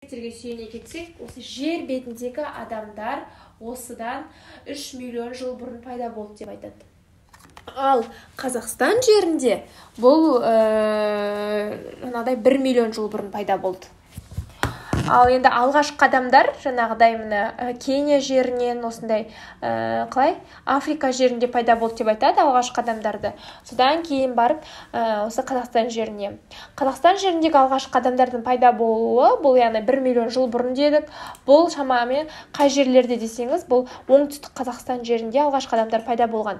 деректерге сүйене кетсек, осы жер бетіндегі адамдар осыдан 3 миллион жыл бұрын пайда болды деп айтады. Ал Қазақстан жерінде бұл 1 миллион жыл бұрын пайда болды. Ал енді алғашқы адамдар жаңағыдай Кения жерінен, осындай Африка жерінде пайда болды деп айтады алғашқы адамдарды. Содан кейін барып осы Қазақстан жеріне. Қазақстан жеріндегі алғашқы адамдардың пайда болуы, бұл яғни 1 миллион жыл бұрын дедік. Бұл шамамен қай жерлерде десеңіз, бұл оңтүстік Қазақстан жерінде алғашқы адамдар пайда болған.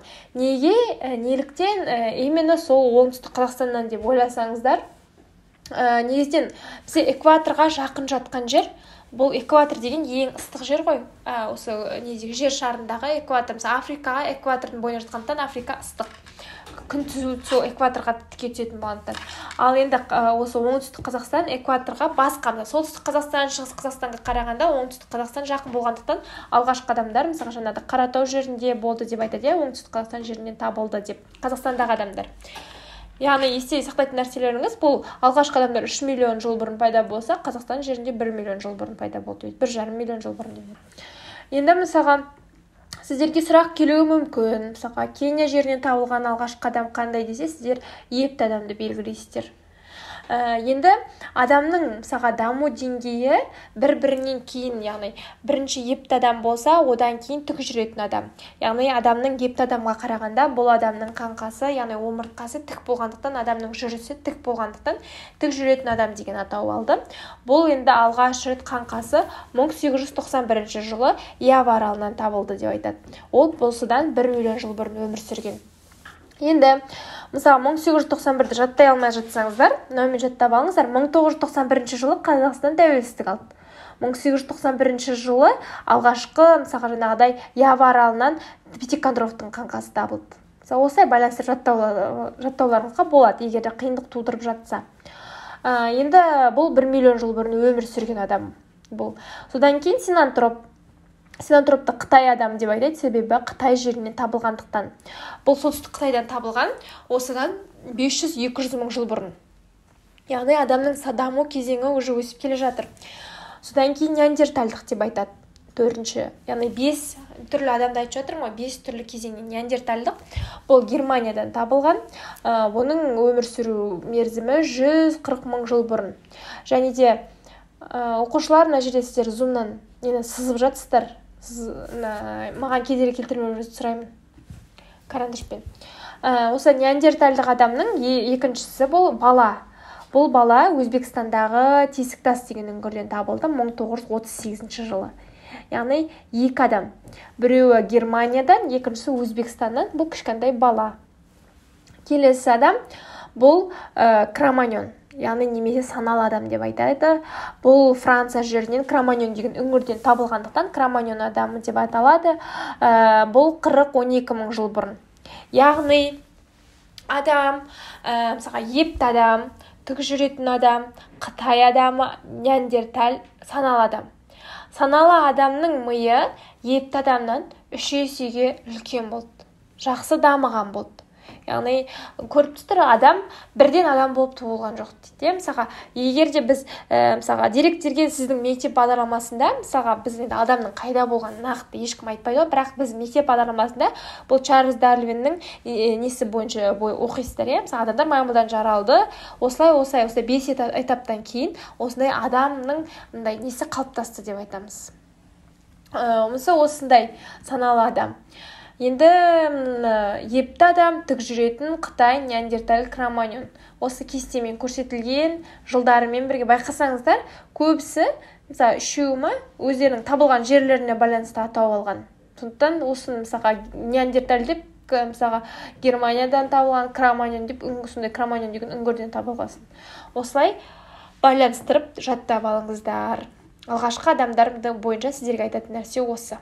Неліктен именно сол оңтүстік Қазақстаннан деп ойласаңыздар, негізден бізде экваторға жақын жатқан жер, бұл экватор деген ең ыстық жер ғой. Осы жер шарындағы экватор, мысалы Африкаға экватордың бойына жатқандықтан Африка ыстық. Күн түзу сол экваторға тіке түсетін болғандықтан. Ал енді осы оңтүстік Қазақстан экваторға басқа, солтүстік Қазақстан, шығыс Қазақстанға қарағанда оңтүстік Қазақстан жақын болғандықтан алғашқы адамдар, мысалы жаңағыда Қаратау жерінде болды деп айтады, оңтүстік Қазақстан жерінен табылды деп. Қазақстандағы адамдар. Яғни есте сақтайтын нәрселеріңіз, бұл алғашқы адамдар 3 миллион жыл бұрын пайда болса, Қазақстан жерінде 1 миллион жыл бұрын пайда болды. 1,5 миллион жыл бұрын дейді. Енді мысалға сіздерге сұрақ келуі мүмкін. Мысалға Кения жерінен табылған алғашқы адам қандай десе, сіздер епті адамды белгілейсіздер. Енді адамның мысалға даму деңгейі бір-бірінен кейін, яғни бірінші епті адам болса, одан кейін тік жүретін адам. Яғни адамның епті адамға қарағанда бұл адамның қаңқасы, яғни омыртқасы тік болғандықтан, адамның жүрісі тік болғандықтан тік жүретін адам деген атау алды. Бұл енді алғаш рет қаңқасы 1891 жылы Ява аралынан табылды деп айтады. Ол осыдан 1 миллион жыл бұрын өмір сүрген. Енді, мысалы, 1891-ді жаттай алмай жатсаңыздар, мынаумен жаттап алыңыздар, 1991 жылы Қазақстан тәуелсіздік алды. 1891 жылы алғашқы, мысалға жаңағыдай Ява аралынан Пятикантроптың қаңқасы табылды. Осылай байланыстырып жаттауларыңызға болады, егер де қиындық тудырып жатса. Енді бұл 1 миллион жыл бұрын өмір сүрген адам бұл. Содан кейін Синантропты Қытай адам деп айтады, себебі Қытай жерінен табылғандықтан. Бұл солтүстік Қытайдан табылған, осыдан 500-200 мың жыл бұрын. Яғни адамның даму кезеңі уже өсіп келе жатыр. Содан кейін неандертальдық деп айтады. 4-ші, яғни 5 түрлі адамды айтып жатырмын, 5 түрлі кезеңнен неандертальдық. Бұл Германиядан табылған. Оның өмір сүру мерзімі 140 мың жыл бұрын. Және де оқушылар мына жерде сіздер зумнан сызып жатсыздар. Маған кедергі келтірмеуіңізді сұраймын карандашпен. Осы неандертальдық адамның екіншісі бұл бала. Бұл бала Өзбекстандағы Тесіктас деген үңгірден табылды 1938 жылы. Яғни 2 адам. Біреуі Германиядан, екіншісі Өзбекстаннан. Бұл кішкентай бала. Келесі адам бұл Кроманьон. Яғни немесе саналы адам деп айтады. Бұл Франция жерінен Кроманьон деген үңгірден табылғандықтан Кроманьон адамы деп аталады. Бұл 40-12 мың жыл бұрын. Яғни адам, мысалға епті адам, тік жүретін адам, Қытай адамы, неандерталь, саналы адам. Саналы адамның миы епті адамнан 3 есеге үлкен болды. Жақсы дамыған болды. Яғни көріп тұр, адам бірден адам болып туылған жоқ дейді. Мысалға, егер де біз мысалға деректерге сіздің мектеп бағдарламасында, мысалға біз енді адамның қайда болғанын нақты ешкім айтпайды, бірақ біз мектеп бағдарламасында бұл Чарльз Дарвиннің несі бойынша оқисыздар. Мысалға, адамдар маймылдан жаралды. Осылай 5 этаптан кейін осындай адамның несі қалыптасты деп айтамыз. Мысалы, осындай саналы адам. Енді епті адам, тік жүретін Қытай, неандерталь, Кроманьон. Осы кестемен көрсетілген жылдарымен бірге байқасаңыздар, көбісі, мысалы, үшеуі өздерінің табылған жерлеріне байланысты атау алған. Сондықтан осы мысалға неандерталь деп, мысалға Германиядан табылған, Кроманьон деп, сондай Кроманьон деген үңгірден табылғасын. Осылай байланыстырып жаттап алыңыздар. Алғашқы адамдардың бойынша сіздерге айтатын нәрсе осы.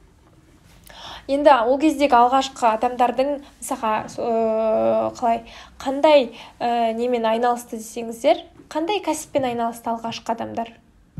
Енді ол кездегі алғашқы адамдардың мысалға қандай немен айналысты десеңіздер, қандай кәсіппен айналысты алғашқы адамдар?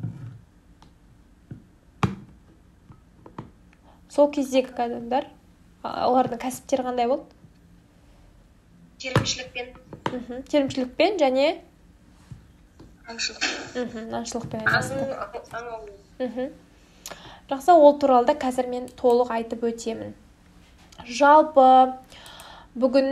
Сол кездегі адамдар, олардың кәсіптері қандай болды? Терімшілікпен. Терімшілікпен және аңшылықпен айналысты. Жақсы, ол туралы да қазір мен толық айтып өтемін. Жалпы бүгін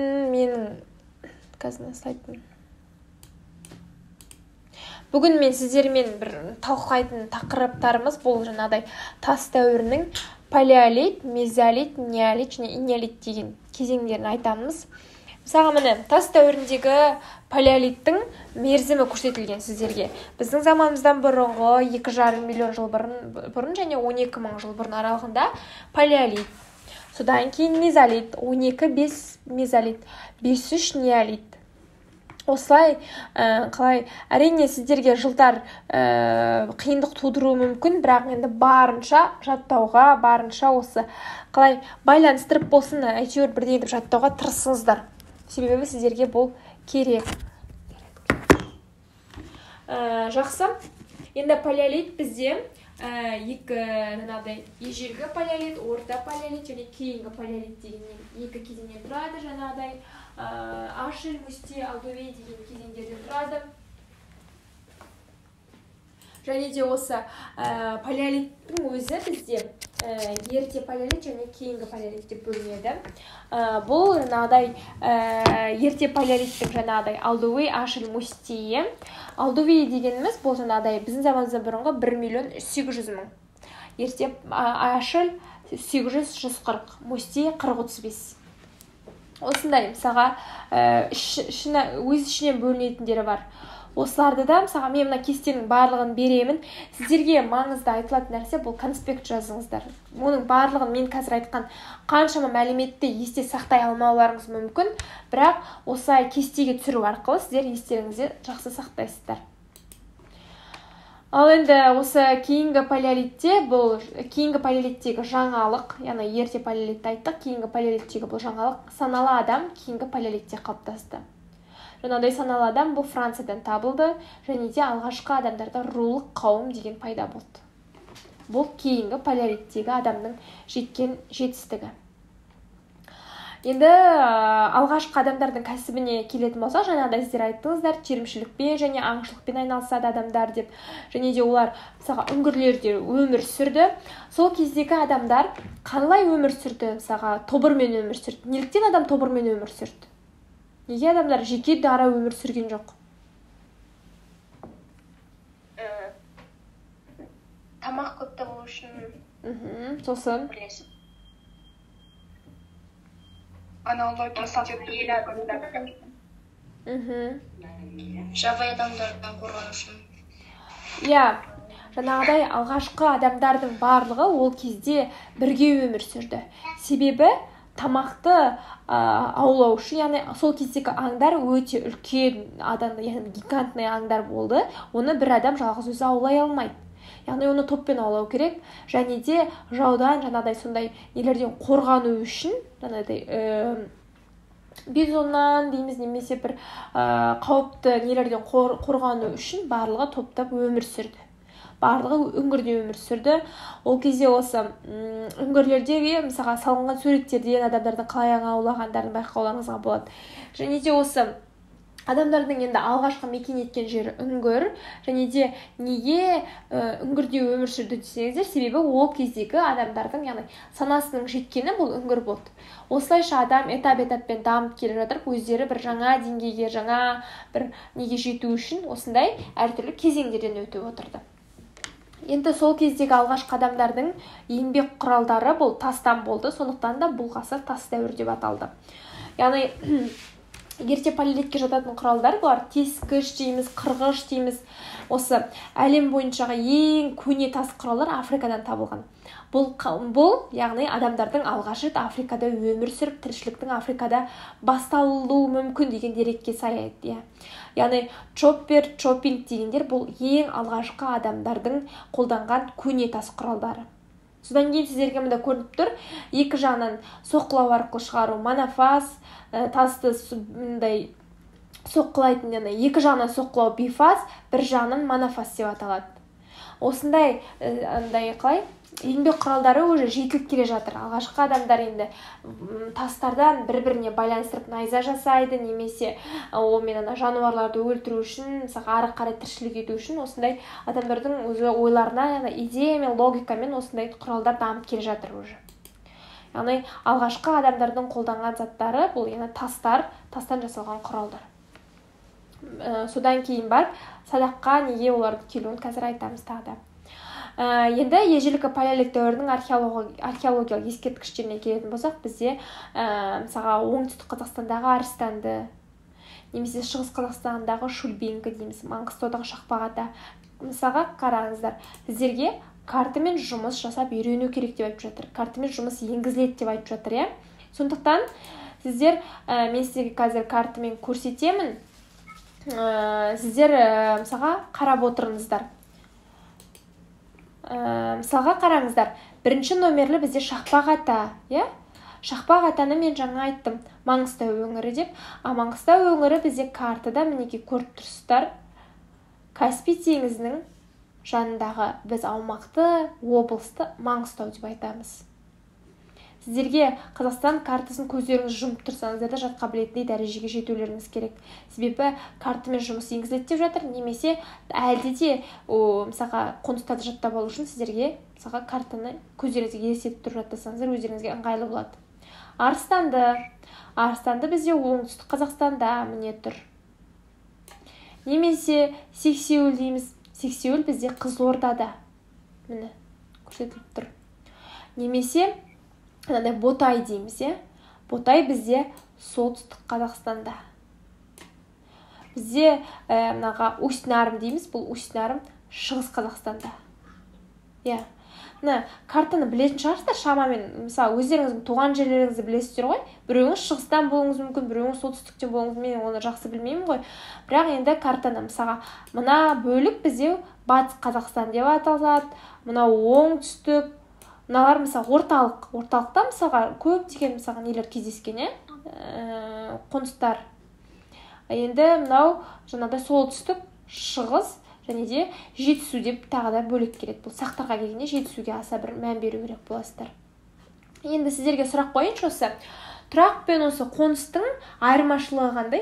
мен сіздермен бір талқылайтын тақырыптарымыз бұл жаңағыдай тас дәуірінің палеолит, мезолит, неолит және энеолит деген кезеңдерін айтамыз. Мысалға міне тас дәуіріндегі палеолиттің мерзімі көрсетілген сіздерге. Біздің заманымыздан бұрынғы 2,5 миллион жыл бұрын және 12 мың жыл бұрын аралығында палеолит. Содан кейін мезолит, 12-5 мезолит, 5-3 неолит. Осылай, қалай, әрине сіздерге жылдар қиындық тудыруы мүмкін, бірақ енді барынша жаттауға, барынша осы қалай байланыстырып болсын, әйтеуір бірдей етіп жаттауға тырысыңыздар. Себебі сіздерге бұл керек. Жақсы. Енді палеолит бізде екі ежелгі палеолит, орта палеолит және кейінгі палеолит деген екі кезеңнен тұрады. Жаңағыдай Ашель, Мусти, Алдувей деген кезеңдерден тұрады. Және де осы палеолиттің өзі бізде ерте палеолит және кейінгі палеолит деп бөлінеді. Бұл жаңағыдай ерте палеолиттің жаңағыдай Алдувей, Ашель, Мусти. Алдувей дегеніміз бұл жаңағыдай біздің заманымыздан бұрынғы 1,8 миллион. Ерте Ашель 800-140, Мусти 40-35. Осындай мысалға өз ішінен бөлінетіндері бар. Осыларды да мысалға мен мына кестенің барлығын беремін. Сіздерге маңызды айтылатын нәрсе бұл конспект жазыңыздар. Оның барлығын мен қазір айтқан қаншама мәліметті есте сақтай алмауларыңыз мүмкін, бірақ осылай кестеге түсіру арқылы сіздер естеріңізде жақсы сақтайсыздар. Ал енді осы кейінгі палеолиттегі жаңалық, яғни ерте палеолитті айттық, кейінгі палеолиттегі бұл жаңалық саналы адам кейінгі палеолитте қалыптасты. Жаңағыдай саналы адам бұл Франциядан табылды, және де алғашқы адамдарда рулық қауым деген пайда болды. Бұл кейінгі палеолиттегі адамның жеткен жетістігі. Енді алғашқы адамдардың кәсібіне келетін болсақ, жаңағыдай сіздер айттыңыздар, терімшілікпен және аңшылықпен айналысады адамдар деп. Және де олар мысалға үңгірлерде өмір сүрді. Сол кездегі адамдар қалай өмір сүрді? Мысалға тобырмен өмір сүрді. Неліктен адам тобырмен өмір сүрді? Неге адамдар жеке дара өмір сүрген жоқ? Тамақ көп табу үшін. Сосын? Жабайы адамдардан қорғану үшін. Жаңағыдай алғашқы адамдардың барлығы ол кезде бірге өмір сүрді. Себебі тамақты аулау үшін, яғни сол кездегі аңдар өте үлкен адамдар, яғни гигантный аңдар болды. Оны бір адам жалғыз өзі аулай алмайды. Яғни оны топпен аулау керек, және де жаудан жаңағыдай сондай нелерден қорғану үшін, жаңағыдай бизоннан дейміз, немесе бір қауіпті нелерден қорғану үшін барлығы топтап өмір сүрді. Барлығы үңгірде өмір сүрді. Ол кезде осы үңгірлердегі мысалға салынған суреттерден адамдардың қалай аң аулағандарын байқауларыңызға болады. Және де осы адамдардың енді алғашқы мекен еткен жері үңгір, және де неге үңгірде өмір сүрді десеңіздер, себебі ол кездегі адамдардың, яғни санасының жеткені бұл үңгір болды. Осылайша адам этап-этаппен дамып келе жатыр, өздері бір жаңа деңгейге, жаңа бір неге жету үшін осындай әртүрлі кезеңдерден өтіп отырды. Енді сол кездегі алғашқы адамдардың еңбек құралдары бұл тастан болды, сондықтан да бұл ғасыр тас дәуірі деп аталды. Яғни ерте палеолитке жататын құралдар бұлар тескіш дейміз, қырғыш дейміз. Осы әлем бойыншағы ең көне тас құралдар Африкадан табылған. Бұл яғни адамдардың алғаш рет Африкада өмір сүріп, тіршіліктің Африкада басталуы мүмкін деген дерекке сай еді. Яғни чоппер, чоппинг дегендер бұл ең алғашқы адамдардың қолданған көне тас құралдары. Содан кейін сіздерге мында көрініп тұр, екі жағынан соққылау арқылы шығару монофаз, тасты мындай соққылайтын, екі жағынан соққылау бифаз, бір жағынан монофаз деп аталады. осындай андай қалай еңбек құралдары уже жетіліп келе жатыр. Алғашқы адамдар енді тастардан бір-біріне байланыстырып найза жасайды, немесе онымен жануарларды өлтіру үшін, ары қарай тіршілік ету үшін осындай адамдардың өзі ойларына идея мен логикамен осындай құралдар дамып келе жатыр уже. Яғни алғашқы адамдардың қолданған заттары бұл яғни тастан жасалған құралдар. Содан кейін барып садаққа неге олардың келуін қазір айтамыз тағы да. Енді ежелгі палеолит дәуірінің археологиялық ескерткіштеріне келетін болсақ, бізде мысалға оңтүстік Қазақстандағы Арыстанды, немесе шығыс Қазақстандағы Шульбинка дейміз, Маңғыстаудағы Шақпақ ата. Мысалға қараңыздар, сіздерге картамен жұмыс жасап үйрену керек деп айтып жатыр. Картамен жұмыс енгізіледі деп айтып жатыр, сондықтан сіздер, мен сіздерге қазір картамен көрсетемін, сіздер мысалға қарап отырыңыздар. Мысалға қараңыздар, бірінші номерлі бізде Шақпақ ата, Шақпақ атаны мен жаңа айттым, Маңғыстау өңірі деп. Маңғыстау өңірі бізде картада мінеки көріп тұрсыздар. Каспий теңізінің жанындағы біз аумақты, облысты Маңғыстау деп айтамыз. Сіздерге Қазақстан картасын көздеріңіз жұмып тұрсаңыздар да жатқа білетіндей дәрежеге жетулеріңіз керек. Себебі картамен жұмыс енгізіледі деп жатыр, немесе әлде де мысалға қоныстарды жаттап алу үшін сіздерге мысалға картаны көздеріңізге елестетіп тұрып жаттасаңыздар өздеріңізге ыңғайлы болады. Арыстанды бізде оңтүстік Қазақстанда міне тұр. Немесе Сексеуіл дейміз. Сексеуіл бізде Қызылордада міне көрсетіліп тұр. Немесе Ботай дейміз, Ботай бізде солтүстік Қазақстанда. Бізде Усть-Нарым дейміз, бұл Усть-Нарым шығыс Қазақстанда. Картаны білетін шығарсыздар шамамен, мысалы өздеріңіздің туған жерлеріңізді білесіздер ғой. Біреуіңіз шығыстан болуыңыз мүмкін, біреуіңіз солтүстіктен болуыңыз, мен оны жақсы білмеймін ғой. Бірақ енді картаны мысалға мына бөлік бізде батыс Қазақстан деп аталады, мына оңтүстік, мыналар мысалы орталықта мысалға көптеген мысалға нелер кездескен, қоныстар. Енді мынау жаңағыдай солтүстік, шығыс және де жетісу деп тағы да бөлек келеді. Бұл сақтарға келгенде жетісуге аса бір мән беру керек боласыздар. Енді сіздерге сұрақ қойыншы осы. Тұрақ пен осы қоныстың айырмашылығы қандай?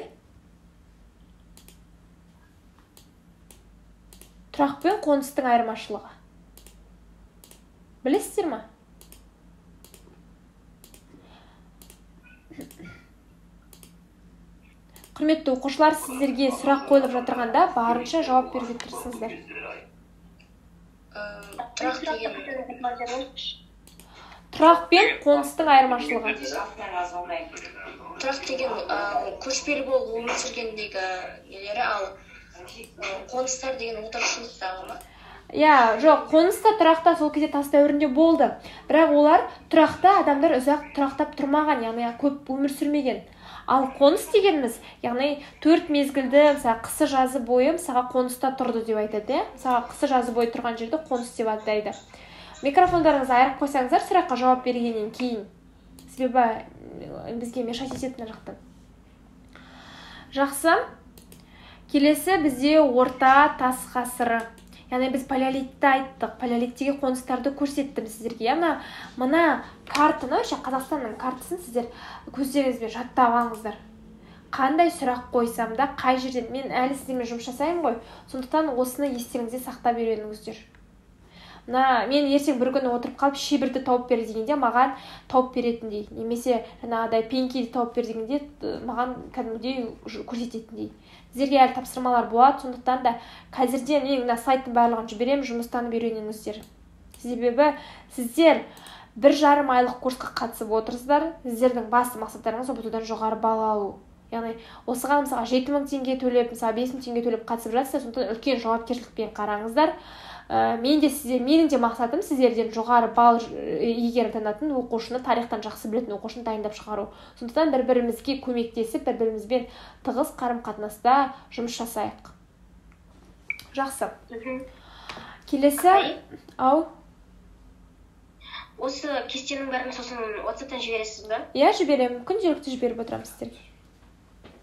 Тұрақ пен қоныстың айырмашылығы. Білесіздер ма? Құрметті оқушылар, сіздерге сұрақ қойылып жатырғанда барынша жауап беруге тырысыңыздар. Тұрақ пен қоныстың айырмашылығы. Тұрақ деген көшпелі болып өмір сүргендегі нелері, ал қоныстар деген отырықшылықтағы ма? Жоқ, қоныста тұрақта сол кезде тас дәуірінде болды. Бірақ олар тұрақта адамдар ұзақ тұрақтап тұрмаған, яғни көп өмір сүрмеген. Ал қоныс дегеніміз, яғни 4 мезгілді, мысалы қысы жазы бойы мысалға қоныста тұрды деп айтады. Мысалға қысы жазы бойы тұрған жерді қоныс деп атайды. Микрофондарыңызды айырып қойсаңыздар, сұраққа жауап бергеннен кейін. Себебі бізге мешать ететін жақтан. Жақсы. Келесі бізде орта тас ғасыры. Яғни біз палеолитті айттық, палеолиттегі қоныстарды көрсеттім сіздерге. Мына картаны, Қазақстанның картасын сіздер көздеріңізбен жаттап алыңыздар. Қандай сұрақ қойсам да, қай жерден, мен әлі сіздермен жұмыс жасаймын ғой, сондықтан осыны естеріңізде сақтап үйреніңіздер. Мен ертең бір күні отырып қалып шебірді тауып бер дегенде маған тауып беретіндей, немесе жаңағыдай пенкиді тауып бер дегенде маған кәдімгідей көрсететіндей. Сіздерге әлі тапсырмалар болады, сондықтан да қазірден мен сайттың барлығын жіберемін, жұмыстан үйреніңіздер. Себебі сіздер 1,5 айлық курсқа қатысып отырсыздар, сіздердің басты мақсаттарыңыз ұбт-дан жоғары балл алу. Яғни осыған мысалға 7.000 теңге төлеп, мысалы 5.000 теңге төлеп қатысып жатсыздар, сондықтан үлкен жауапкершілікпен қараңыздар. Менің де мақсатым сіздерден жоғары балл егер атанатын оқушыны, тарихтан жақсы білетін оқушыны дайындап шығару. Сондықтан бір-бірімізге көмектесіп, бір-бірімізбен тығыз қарым-қатынаста жұмыс жасайық. Жақсы. Келесі, Осы кестенің бәрін сосын WhatsApp-тан жібересіз бе? Жіберемін. Күнделікті жіберіп отырамын сіздерге.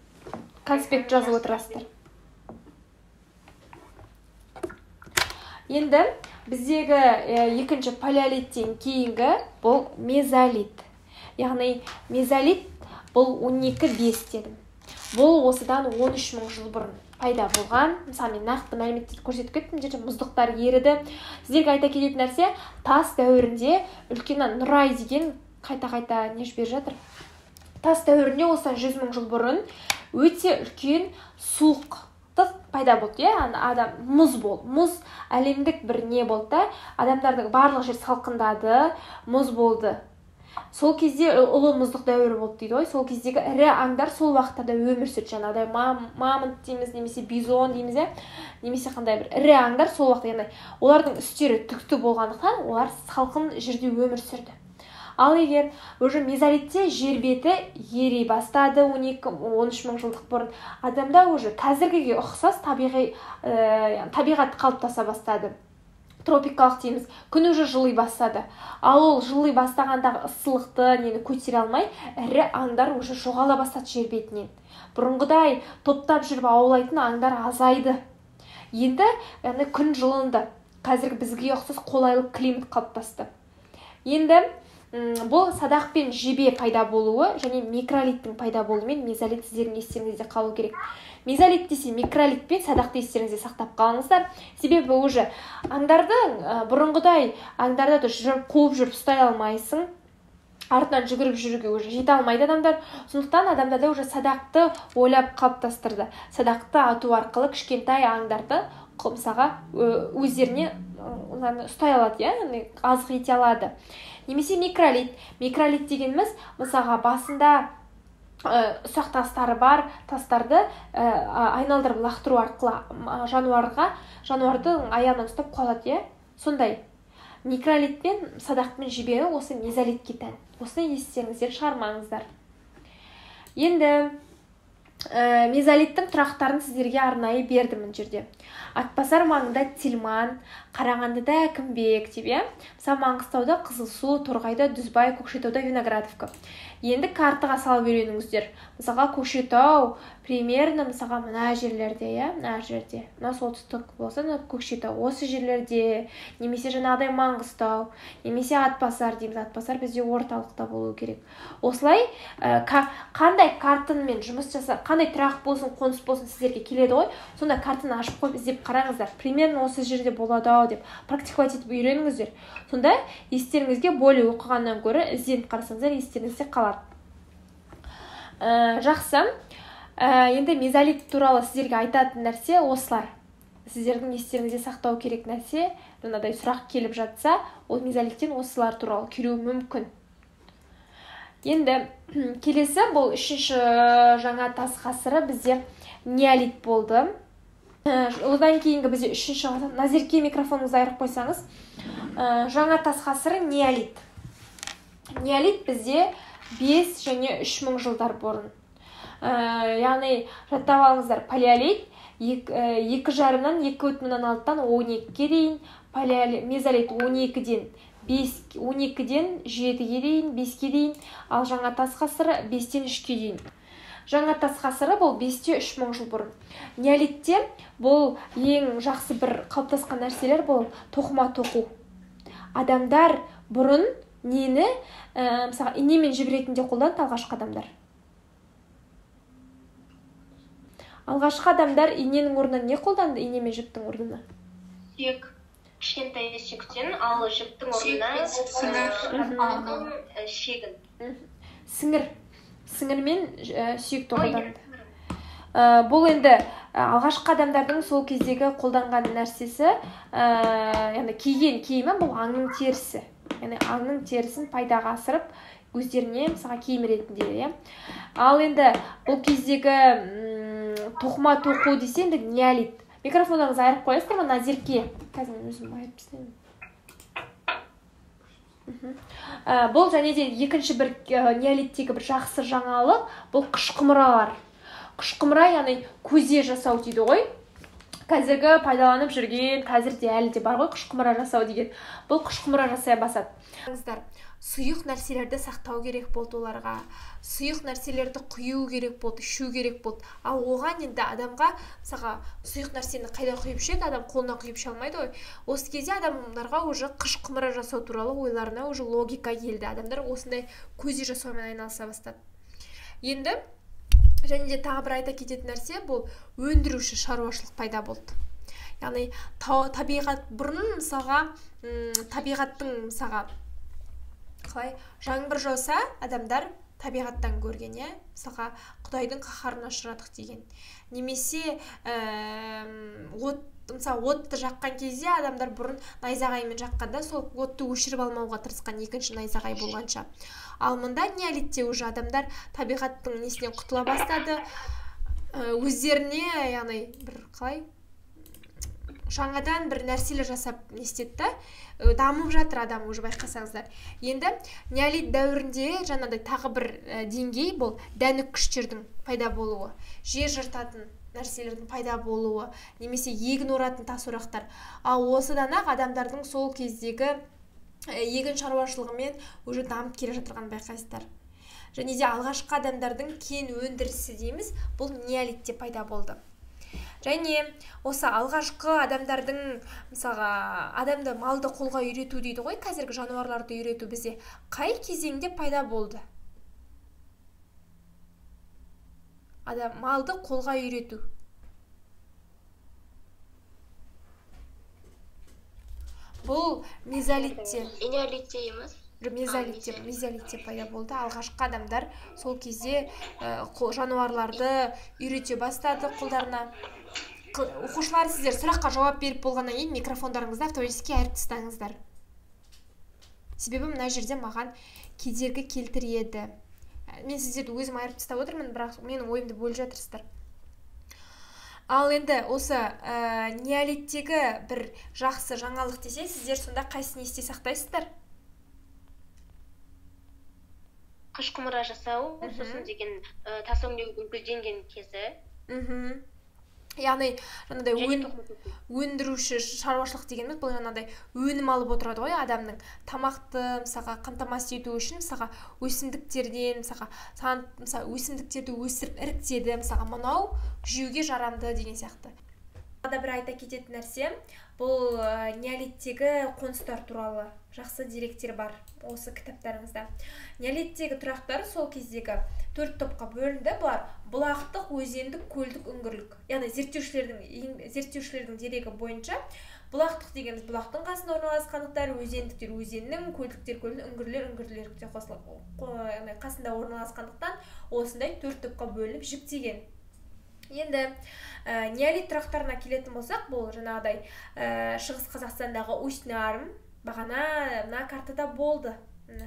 Конспект жазып отырасыздар. Енді біздегі екінші палеолиттен кейінгі бұл мезолит. Яғни мезолит бұл 12-5 дедім. Бұл осыдан 13 мың жыл бұрын пайда болған. Мысалы, мен нақты мәліметтерді көрсетіп кеттім, жерде мұздықтар еріді. Сіздерге айта кететін нәрсе, тас дәуірінде үлкен Нұрай деген қайта не жіберіп жатыр. Тас дәуірінде осыдан 100 мың жыл бұрын өте үлкен суықтық пайда болды. Адам мұз болды. Мұз әлемдік бір не болды. Адамдардың барлық жер салқындады, мұз болды. Сол кезде ұлы мұздық дәуірі болды дейді ғой. Сол кездегі ірі аңдар сол уақыттарда өмір сүрді. Жаңағыдай мамонт дейміз, немесе бизон дейміз, немесе қандай бір ірі аңдар сол уақытта, яғни олардың үстері түкті болғандықтан олар салқын жерде өмір сүрді. Ал егер уже мезолитте жер беті ери бастады 12-13 мың жылдық бұрын, адамда уже қазіргіге ұқсас табиғат қалыптаса бастады. Тропикалық дейміз, күн уже жылый бастады. Ал ол жылый бастағандағы ыстылықты нені көтере алмай, ірі аңдар уже жоғала бастады жер бетінен. Бұрынғыдай топтап жүріп аулайтын аңдар азайды. Енді күн жылынды. Қазіргі бізге ұқсас қолайлы климат қалыптасты. Енді бұл садақ пен жебе пайда болуы және микролиттің пайда болуымен мезолит сіздердің естеріңізде қалу керек. Мезолит десе микролит пен садақты естеріңізде сақтап қалыңыздар. Себебі уже аңдарды бұрынғыдай аңдарды жүріп қуып жүріп ұстай алмайсың. Артынан жүгіріп жүруге уже жете алмайды адамдар. Сондықтан адамдарда уже садақты ойлап қалыптастырды. Садақты ату арқылы кішкентай аңдарды мысалға өздеріне ұстай алады, азық ете алады. Немесе микролит. Микролит дегеніміз мысалға басында ұсақ тастары бар тастарды айналдырып лақтыру арқылы жануардың аяғынан ұстап қалады. Сондай микролит пен садақ пен жебені осы мезолитке тән. Осыны естеріңізден шығармаңыздар. Енді мезолиттің тұрақтарын сіздерге арнайы бердім мына жерде. Атбасар маңында Тельман, Қарағандыда Әкімбек деп, мысалы Маңғыстауда Қызылсу, Торғайда Дүзбай, Көкшетауда Виноградовка. Енді картаға салып үйреніңіздер. Мысалға Көкшетау примерно мысалға мына жерлерде, мына жерде. Мына солтүстік болса, Көкшетау осы жерлерде, немесе жаңағыдай Маңғыстау, немесе Атбасар дейміз. Атбасар бізде орталықта болу керек. Осылай қандай картамен жұмыс жасап, қандай тұрақ болсын, қоныс болсын сіздерге келеді ғой. Сонда картаны ашып қойып іздеп қараңыздар. Примерно осы жерде болады ау деп практиковать етіп үйреніңіздер. Сонда естеріңізге более оқығаннан гөрі ізденіп қарасаңыздар естеріңізде қалады. Жақсы. Енді мезолит туралы сіздерге айтатын нәрсе осылар. Сіздердің естеріңізде сақтау керек нәрсе, жаңағыдай сұрақ келіп жатса, ол мезолиттен осылар туралы келуі мүмкін. Енді келесі бұл үшінші жаңа тас ғасыры бізде неолит болды. Одан кейінгі бізде үшінші ғасыр. Назерке микрофоныңызды айырып қойсаңыз. Жаңа тас ғасыры неолит. Неолит бізде 5 және 3 мың жылдар бұрын. Яғни жаттап алыңыздар. Палеолит 2,5-нан 2,6-тан 12-ге дейін, мезолит 12-ден 7-ге дейін, 5-ге дейін, ал жаңа тас ғасыры 5-тен 3-ге дейін. Жаңа тас ғасыры бұл 5-те 3 мың жыл бұрын. Неолитте бұл ең жақсы бір қалыптасқан нәрселер бұл тоқыма тоқу. Адамдар бұрын нені, мысалы, ине мен жіп ретінде қолданды алғашқы адамдар. Алғашқы адамдар иненің орнына не қолданды, ине мен жіптің орнына? Сүйек. Кішкентай сүйектен, ал жіптің орнына шегін. Сіңір мен сүйек қолданды. Бұл енді алғашқы адамдардың сол кездегі қолданған нәрсесі, яғни киген киімі бұл аңның терісі. Яғни аңның терісін пайдаға асырып, өздеріне мысалға киім ретінде. Ал енді бұл кездегі тоқыма тоқу десе енді неолит. Микрофоныңызды айырып қоясыздар ма, Назерке? Қазір өзім айырып істеймін. Бұл және де екінші бір неолиттегі бір жақсы жаңалық, бұл қыш құмыралар. Қыш құмыра, яғни көзе жасау дейді ғой. қазіргі пайдаланып жүрген, қазірде әлі де бар ғой қыш құмыра жасау деген. Бұл қыш құмыра жасай басады. Сұйық нәрселерді сақтау керек болды оларға. Сұйық нәрселерді құю керек болды, ішу керек болды. Ал оған енді адамға, мысалға, сұйық нәрсені қайда құйып ішеді, адам қолына құйып іше алмайды ғой. Осы кезде адамдарға уже қыш құмыра жасау туралы ойларына уже логика келді. Адамдар осындай көзе жасаумен айналыса бастады. Енді және де тағы бір айта кететін нәрсе, бұл өндіруші шаруашылық пайда болды. Яғни табиғат бұрын мысалға табиғаттың мысалға қалай жаңбыр жауса адамдар табиғаттан көрген, мысалға Құдайдың қаһарына ұшырадық деген. Немесе отты жаққан кезде адамдар бұрын найзағаймен жаққанда сол отты өшіріп алмауға тырысқан, екінші найзағай болғанша. Ал мұнда неолитте уже адамдар табиғаттың несінен құтыла бастады, өздеріне, яғни бір қалай жаңадан бір нәрселер жасап нестетті, дамып жатыр адам уже, байқасаңыздар. Енді неолит дәуірінде жаңағыдай тағы бір деңгей, бұл дәнік күштердің пайда болуы, жер жыртатын нәрселердің пайда болуы, немесе егін оратын тас орақтар. Ал осыдан-ақ адамдардың сол кездегі егін шаруашылығымен уже дамып келе жатырған байқайсыздар. Және де алғашқы адамдардың кен өндірісі дейміз, бұл неолитте пайда болды. Және осы алғашқы адамдардың, мысалға, адамды малды қолға үйрету дейді ғой, қазіргі жануарларды үйрету бізде қай кезеңде пайда болды? Малды қолға үйрету. Бұл мезолитте. Энеолитте емес. Мезолитте пайда болды. Алғашқы адамдар сол кезде жануарларды үйрете бастады қолдарына. Оқушылар, сіздер сұраққа жауап беріп болғаннан кейін микрофондарыңызды автоматически айырып тастаңыздар. Себебі мына жерде маған кедергі келтіреді. Мен сіздерді өзім айырып тастап отырмын, бірақ менің ойымды бөліп жатырсыздар. Ал енді осы неолиттегі бір жақсы жаңалық десе, сіздер сонда қайсысын есте сақтайсыздар? Қыш құмыра жасау, сосын деген тас өңдеудің гүлденген кезі. Яғни жаңағыдай өндіруші шаруашылық дегеніміз, бұл жаңағыдай өнім алып отырады ғой адамның. Тамақты мысалға қамтамасыз ету үшін мысалға өсімдіктерден, мысалға өсімдіктерді өсіріп іріктеді, мысалға мынау жеуге жарамды деген сияқты. Бір айта кететін нәрсе, бұл неолиттегі қоныстар туралы жақсы деректер бар осы кітаптарыңызда. Неолиттегі тұрақтар сол кездегі 4 топқа бөлінді. Бұлар бұлақтық, өзендік, көлдік, үңгірлік. Яғни зерттеушілердің дерегі бойынша бұлақтық дегеніміз бұлақтың қасында орналасқандықтар, өзендіктер өзеннің, көлдіктер көлдің, үңгірлер қасында орналасқандықтан осындай 4 топқа бөлініп жіктеген. Енді неолит тұрақтарына келетін болсақ, бұл жаңағыдай Шығыс Қазақстандағы Усть-Нарым, бағана мына картада болды.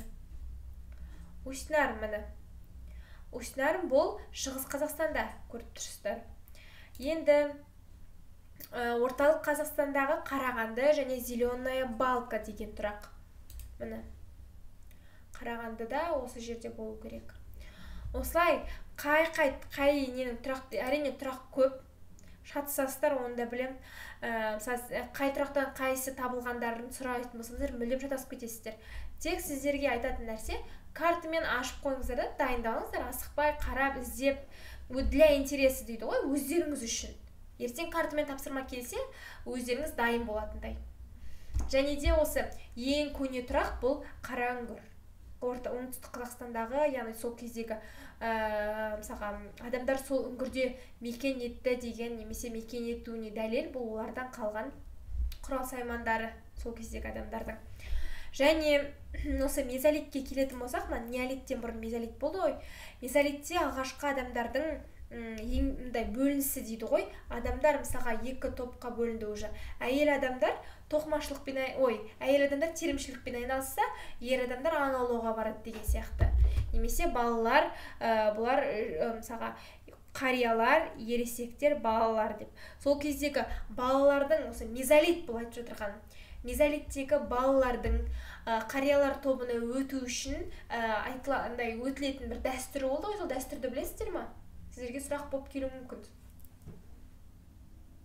Усть-Нарым бұл Шығыс Қазақстанда көріп тұрсыздар. Енді орталық Қазақстандағы Қарағанды және Зеленая Балка деген тұрақ. Міне Қарағандыда осы жерде болу керек. Осылай қай ненің тұрақты, әрине тұрақ көп, шатысасыздар, оны да білем. Қай тұрақтан қайсы табылғандарын сұрайтын болсаңыздар, мүлдем шатасып кетесіздер. Тек сіздерге айтатын нәрсе, картамен ашып қойыңыздар да дайындалыңыздар, асықпай қарап іздеп, для интереса дейді ғой, өздеріңіз үшін. Ертең картамен тапсырма келсе, өздеріңіз дайын болатындай. Және де осы ең көне тұрақ бұл Қараүңгір. Оңтүстік Қазақстандағы, яғни сол кездегі мысалға адамдар сол үңгірде мекен етті деген, немесе мекен етуіне дәлел, бұл олардан қалған құрал саймандары сол кездегі адамдардың. Және осы мезолитке келетін болсақ, неолиттен бұрын мезолит болды ғой. Мезолитте алғашқы адамдардың бөлінісі дейді ғой. Адамдар мысалға 2 топқа бөлінді уже. Әйел адамдар терімшілікпен айналысса, ер адамдар аң аулауға барады деген сияқты. Немесе балалар, бұлар мысалға қариялар, ересектер, балалар деп. Сол кездегі балалардың, осы мезолит бұл айтып жатырған, мезолиттегі балалардың қариялар тобына өту үшін өтілетін бір дәстүрі болды ғой, сол дәстүрді білесіздер ма? Сіздерге сұрақ болып келуі мүмкін.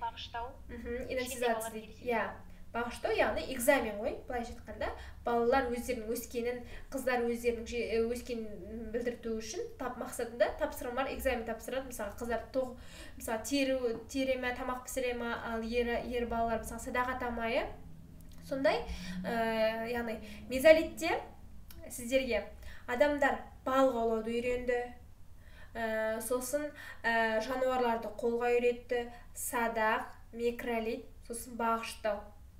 бағыштау. Инактивизация дейді. Иә, бағыштау, яғни экзамен ғой, былайша айтқанда. Балалар өздерінің өскенін, қыздар өздерінің өскенін білдірту үшін мақсатында тапсырмалар, экзамен тапсырады. Мысалы, қыздар мысалы тере ме, тамақ пісіре ме, ал ер балалар мысалы садаға тамайы. Сондай, яғни мезолитте сіздерге адамдар балық аулауды үйренді, сосын жануарларды қолға үйретті, садақ, микролит, сосын бағыштау.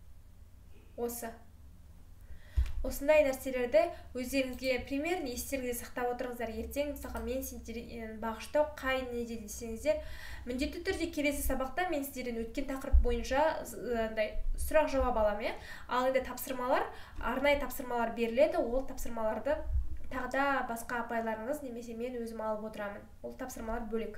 Осындай нәрселерді өздеріңізге примерно естеріңізде сақтап отырыңыздар. Ертең мысалға мен сендерден бағыштау қай неде десеңіздер, міндетті түрде келесі сабақта мен сіздерден өткен тақырып бойынша сұрақ жауап аламын. Ал енді тапсырмалар, арнайы тапсырмалар беріледі. Ол тапсырмаларды тағда басқа апайларыңыз немесе мен өзім алып отырамын. Ол тапсырмалар бөлек.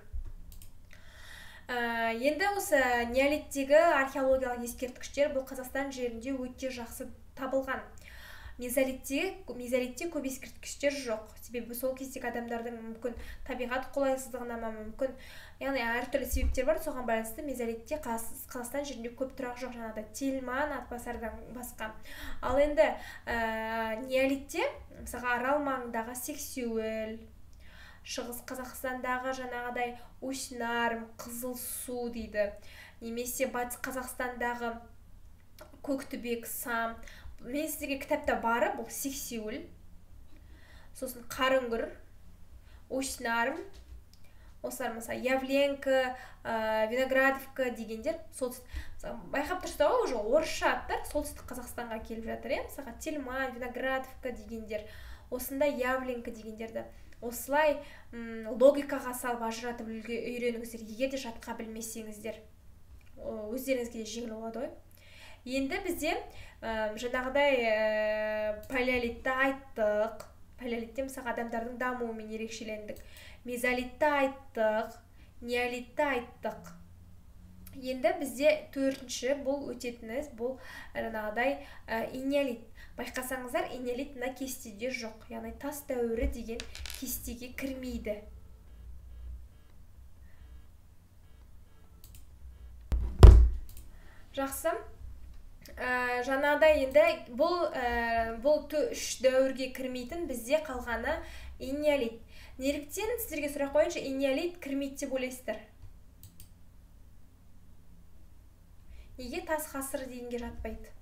Енді осы неолиттегі археологиялық ескерткіштер бұл Қазақстан жерінде өте жақсы табылған. Мезолитте көп ескерткіштер жоқ. Себебі сол кездегі адамдардың мүмкін табиғат қолайсыздығына ма мүмкін, яғни әртүрлі себептер бар. Соған байланысты мезолитте Қазақстан жерінде көп тұрақ жоқ, жаңағыдай Тельман, Атбасардан басқа. Ал енді неолитте мысалға Арал маңындағы Сексеуіл, Шығыс Қазақстандағы жаңағыдай Усть-Нарым, Қызылсу дейді, немесе Батыс Қазақстандағы Көктүбек, Сам. Мен сіздерге кітапта бары бұл Сексеуіл, сосын Қарынгүр, Усть-Нарым, осылар мысалы Явленка, Виноградовка дегендер байқап тұрсыздар ғой, уже орысша аттар солтүстік Қазақстанға келіп жатыр. Мысалға Тельман, Виноградовка дегендер, осында Явленка дегендерді осылай логикаға салып ажыратып үйреніңіздер. Егер де жатқа білмесеңіздер, өздеріңізге де жеңіл болады ғой. Енді бізде жаңағыдай палеолитті айттық. Палеолитте мысалы адамдардың дамуымен ерекшелендік. Мезолитті айттық, неолитті айттық. Енді бізде төртінші бұл өтетініз, бұл жаңағыдай энеолит. Байқасаңыздар, энеолит мына кестеде жоқ. Яғни тас дәуірі деген кестеге кірмейді. Жақсы. Жаңағыдай енді бұл үш дәуірге кірмейтін бізде қалғаны энеолит. Неліктен сіздерге сұрақ қойынша энеолит кірмейді деп ойлайсыздар? Неге тас ғасыры дегенге жатпайды?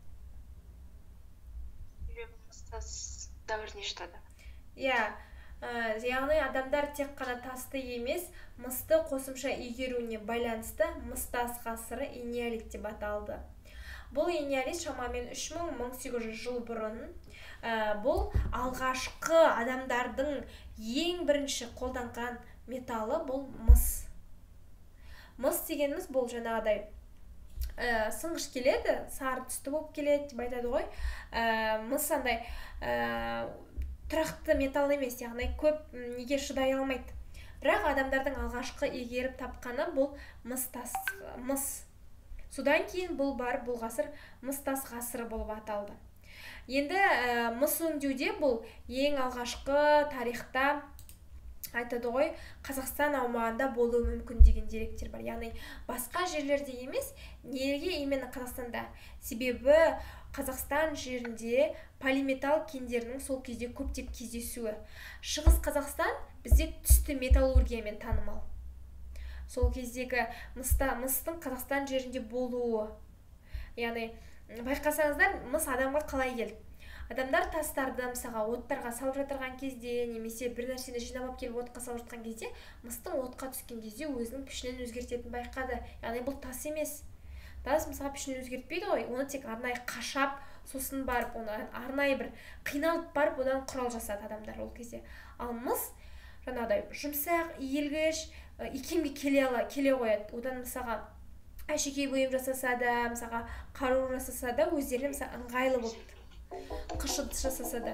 Тас дәуіріне жатады. Иә, яғни адамдар тек қана тасты емес, мысты қосымша игеруіне байланысты мыс-тас ғасыры энеолит деп аталды. Бұл энеолит шамамен 3000-1800 жыл бұрын. Бұл алғашқы адамдардың ең бірінші қолданған металы бұл мыс. Мыс дегеніміз бұл жаңағыдай сыңғыш келеді, сары түсті болып келеді деп айтады ғой. Мыс андай тұрақты металл емес, яғни көп неге шыдай алмайды. Бірақ адамдардың алғашқы игеріп тапқаны бұл мыс. Содан кейін бұл ғасыр мыс-тас ғасыры болып аталды. Енді мыс өңдеуде бұл ең алғашқы тарихта айтады ғой, Қазақстан аумағында болуы мүмкін деген деректер бар. Яғни басқа жерлерде емес, неге именно Қазақстанда? Себебі Қазақстан жерінде полиметалл кендерінің сол кезде көптеп кездесуі. Шығыс Қазақстан бізде түсті металлургиямен танымал. Сол кездегі мыстың Қазақстан жерінде болуы. Яғни байқасаңыздар, мыс адамға қалай келді? Адамдар тастарды мысалға оттарға салып жатырған кезде, немесе бір нәрсені жинап алып келіп отқа салып жатқан кезде, мыстың отқа түскен кезде өзінің пішінін өзгертетінін байқады. Яғни бұл тас емес. Тас мысалға пішінін өзгертпейді ғой, оны тек арнайы қашап, сосын барып, оны арнайы бір қиналып барып, одан құрал жасады адамдар ол кезде. Ал мыс жаңағыдай жұмсақ, иілгіш, икемге келе қояды. Одан мысалға әшекей бұйым жасаса да, мысалға қару жасаса да, өздеріне мысалға ыңғайлы болды. Қыш ыдыс жасаса да.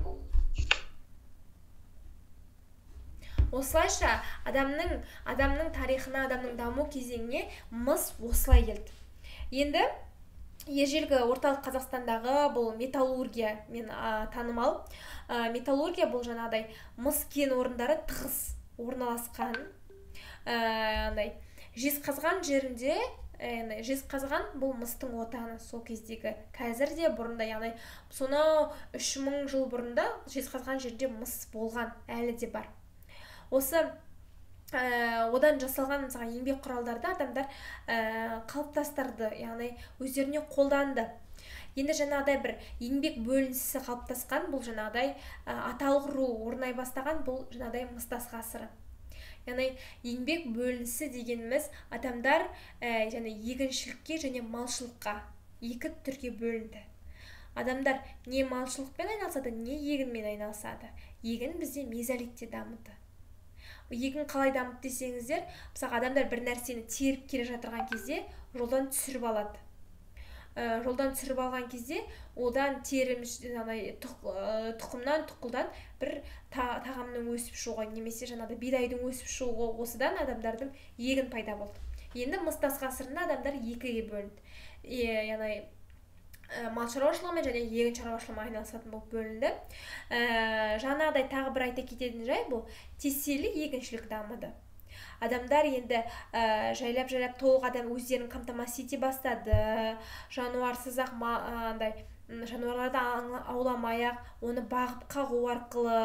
Осылайша адамның тарихына, адамның даму кезеңіне мыс осылай келді. Енді ежелгі орталық Қазақстандағы бұл металлургия мен танымал. Металлургия бұл жаңағыдай мыс кен орындары тығыз орналасқан. Жезқазған жерінде Жезқазған бұл мыстың отаны сол кездегі. Қазір де бұрында, яғни сонау 3000 жыл бұрында Жезқазған жерінде мыс болған, әлі де бар. Осы одан жасалған мысалы еңбек құралдарды адамдар қалыптастырды, яғни өздеріне қолданды. Енді жаңағыдай бір еңбек бөлінісі қалыптасқан, бұл жаңағыдай аталық ру орнай бастаған, бұл жаңағыдай мыстас ғасыры. Яғни еңбек бөлінісі дегеніміз адамдар және егіншілікке және малшылыққа екі түрге бөлінді. Адамдар не малшылықпен айналысады, не егінмен айналысады. Егін бізде мезолитте дамыды. Егін қалай дамыды десеңіздер, мысалы адамдар бір нәрсені теріп келе жатырған кезде жолдан түсіріп алады. Жолдан түсіріп алған кезде одан теріміш тұқымнан тұқылдан бір тағамның өсіп шығуға, немесе жаңағыдай бидайдың өсіп шығуға, осыдан адамдардың егін пайда болды. Енді мыстас ғасырында адамдар екіге бөлінді. Яғни мал шаруашылығымен және егін шаруашылығымен айналысатын болып бөлінді. Жаңағыдай тағы бір айта кететін жай, бұл теселі егіншілік дамыды. Адамдар енді жайлап толық адам өздерін қамтамасыз ете бастады. Жануарсыз-ақ жануарларды ауламай-ақ, оны бағып қағу арқылы,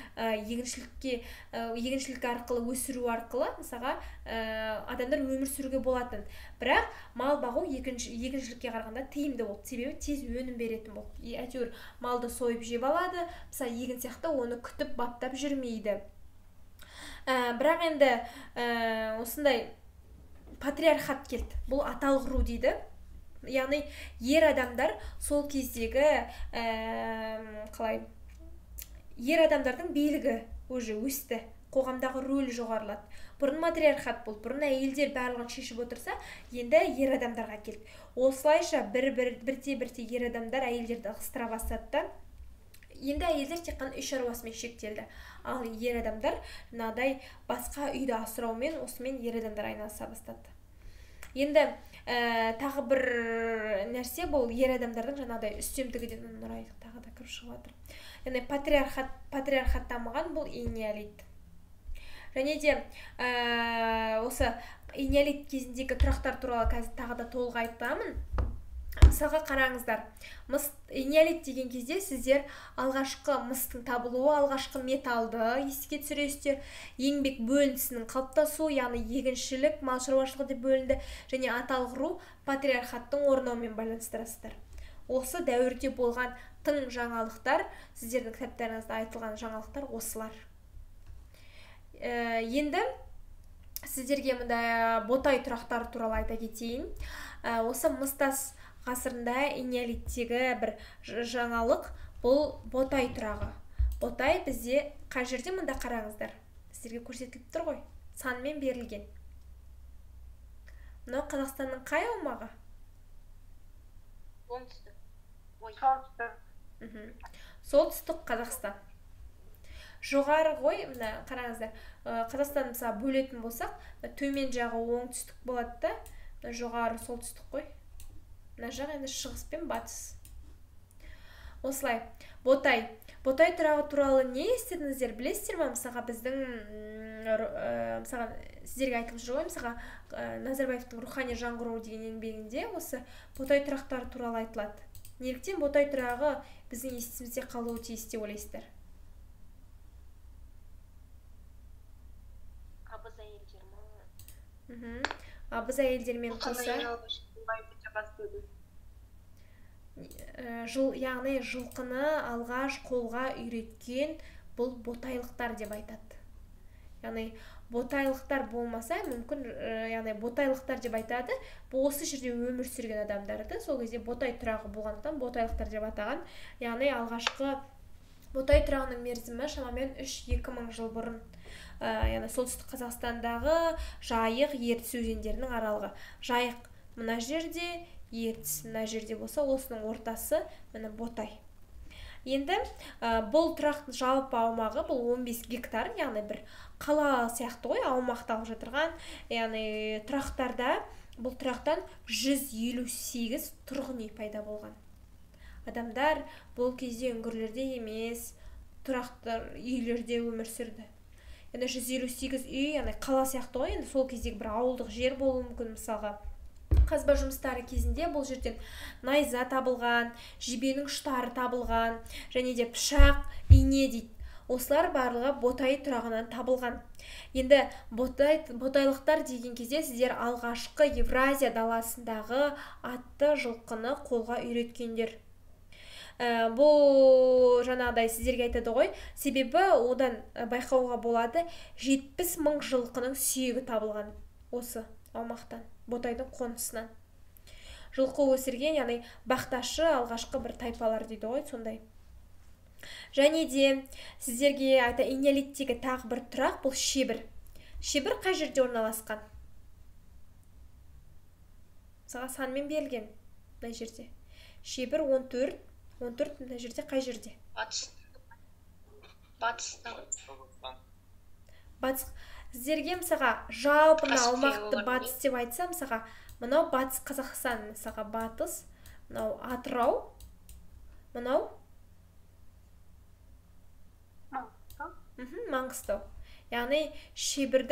егіншілік арқылы, өсіру арқылы мысалға адамдар өмір сүруге болатын. Бірақ мал бағу егіншілікке қарағанда тиімді болды, себебі тез өнім беретін болды. Әйтеуір малды сойып жеп алады, мысалы егін сияқты оны күтіп баптап жүрмейді. Бірақ енді осындай патриархат келді. Бұл аталық ру дейді. Яғни ер адамдар сол кездегі ер адамдардың билігі уже өсті, қоғамдағы рөлі жоғарылады. Бұрын матриархат болды, бұрын әйелдер барлығын шешіп отырса, енді ер адамдарға келді. Осылайша бірте ер адамдар әйелдерді ығыстыра бастады. Енді әйелдер тек қана үй шаруасымен шектелді. Ал ер адамдар мынадай басқа үйді асыраумен, осымен ер адамдар айналыса бастады. Енді тағы бір нәрсе, бұл ер адамдардың жаңағыдай үстемдігіден нұрайлық тағы да кіріп шығып жатыр. Яғни патриархат дамыған, бұл энеолит. Және де осы энеолит кезіндегі тұрақтар туралы қазір тағы да толық айтамын. Мысалға қараңыздар, энеолит деген кезде сіздер алғашқы мыстың табылуы, алғашқы металды еске түсіресіздер, еңбек бөлінісінің қалыптасуы, яғни егіншілік, мал шаруашылығы деп бөлінді, және аталық ру патриархаттың орнауымен байланыстырасыздар. Осы дәуірде болған тың жаңалықтар, сіздердің кітаптарыңызда айтылған жаңалықтар осылар. Енді сіздерге мұнда ботай тұрақтар туралы айта кетейін. Осы мыстас ғасырында энеолиттегі бір жаңалық, бұл ботай тұрағы. Ботай бізде қай жерде, мұнда қараңыздар. Сіздерге көрсетіліп тұр ғой, санмен берілген. Мынау Қазақстанның қай аумағы? Солтүстік Қазақстан. Жоғары ғой, мына қараңыздар. Қазақстан мысалы бөлетін болсақ, төмен жағы оңтүстік болады да, жоғары солтүстік қой. Мына жақ енді шығыс пен батыс. Осылай. Ботай тұрағы туралы не естідіңіздер, білесіздер ме? Мысалға біздің сіздерге айтылып жүр ғой, мысалға Назарбаевтың рухани жаңғыру деген еңбегінде осы ботай тұрақтары туралы айтылады. Неліктен ботай тұрағы біздің есімізде қалуы тиіс деп ойлайсыздар? Абыз әйелдермен қоса яғни жылқыны алғаш қолға үйреткен бұл ботайлықтар деп айтады. Яғни ботайлықтар болмаса, мүмкін, яғни ботайлықтар деп айтады, бұл осы жерде өмір сүрген адамдарды, сол кезде ботай тұрағы болғандықтан ботайлықтар деп атаған. Яғни алғашқы ботай тұрағының мерзімі шамамен 3-2 мың жыл бұрын. Яғни солтүстік Қазақстандағы Жайық, Ертіс өзендерінің аралығы. Жайық мына жерде, Ертіс мына жерде болса, осының ортасы мына ботай. Енді бұл тұрақтың жалпы аумағы бұл 15 гектар, яғни бір қала сияқты ғой, аумақты алып жатырған. Яғни тұрақтарда бұл тұрақтан 158 тұрғын үй пайда болған. Адамдар бұл кезде үңгірлерде емес, тұрақтар үйлерде өмір сүрді. Яғни 158 үй, яғни қала сияқты ғой, енді сол кездегі бір ауылдық жер болуы мүмкін, мысалға қазба жұмыстары кезінде бұл жерден найза табылған, жебенің ұштары табылған, және де пышақ, ине дейді. Осылар барлығы Ботай тұрағынан табылған. Енді ботайлықтар деген кезде сіздер алғашқы Евразия даласындағы атты жылқыны қолға үйреткендер. Бұл жаңағыдай сіздерге айтады ғой, себебі одан байқауға болады 70 мың жылқының сүйегі табылған осы аумақтан, Ботайдың қонысынан. Жылқы өсірген, яғни бақташы алғашқы бір тайпалар дейді ғой, сондай. Және де сіздерге айта энеолиттегі тағы бір тұрақ, бұл Шебір. Шебір қай жерде орналасқан? Саға санмен берілген мына жерде. Шебір 14 мына жерде қай жерде? Батыс. Сіздерге мысаға жалпы аумақты батыс деп айтса, мысаға мынау батыс Қазақстан, мысаға батыс, мынау Атырау, мынау Маңғыстау. Яғни Шебір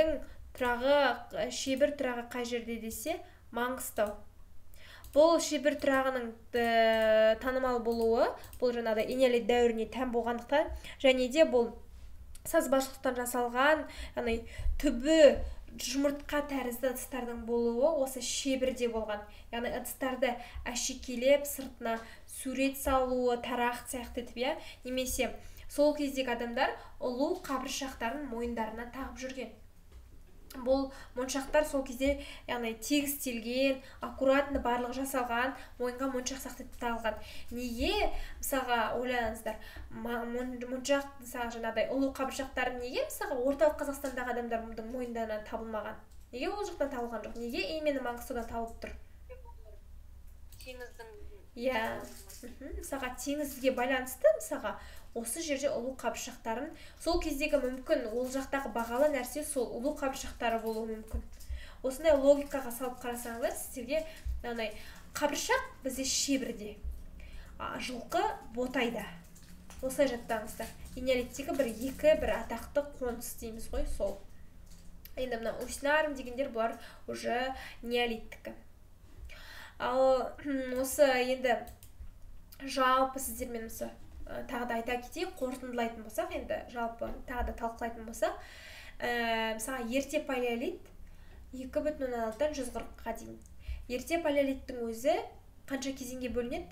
тұрағы қай жерде десе, Маңғыстау. Бұл Шебір тұрағының танымал болуы, бұл жаңағыдай энеолит дәуіріне тән болғандықтан, және де бұл сазбашылықтан жасалған, яғни түбі жұмыртқа тәрізді ыдыстардың болуы осы Шебірде болған. Яғни ыдыстарды әшекелеп, сыртына сурет салуы, тарақ сияқты етіп, немесе сол кездегі адамдар ұлу қабыршақтарын мойындарына тағып жүрген. Бұл моншақтар сол кезде, яғни тегістелген, аккуратны барлығы жасалған, мойынға моншақ сақтап тағылған. Неге, мысалға, ойланыңыздар, моншақ, мысалға, жаңағыдай ұлу қабыршақтары неге, мысалға, орталық Қазақстандағы адамдардың мойындарынан табылмаған? Неге ол жақтан табылған жоқ? Неге именно Маңғыстаудан табылып тұр? Теңіздің. Мысалға, теңізге байланысты, мысалға, осы жерде ұлу қабыршақтарын, сол кездегі мүмкін ол жақтағы бағалы нәрсе сол ұлу қабыршақтары болуы мүмкін. Осындай логикаға салып қарасаңыздар, сіздерге қабыршақ бізде Шебірде, жылқы Ботайда. Осылай жаттаңыздар. Энеолиттегі бір атақты қоныс дейміз ғой, сол. Енді мына Уснарым дегендер бұлар уже неолиттікі. Ал осы енді жалпы сіздермен тағы да айта кетейік, қорытындылайтын болсақ, енді жалпы тағы да талқылайтын болсақ, мысалға ерте палеолит 2,6-дан 140-ға дейін. Ерте палеолиттің өзі қанша кезеңге бөлінеді?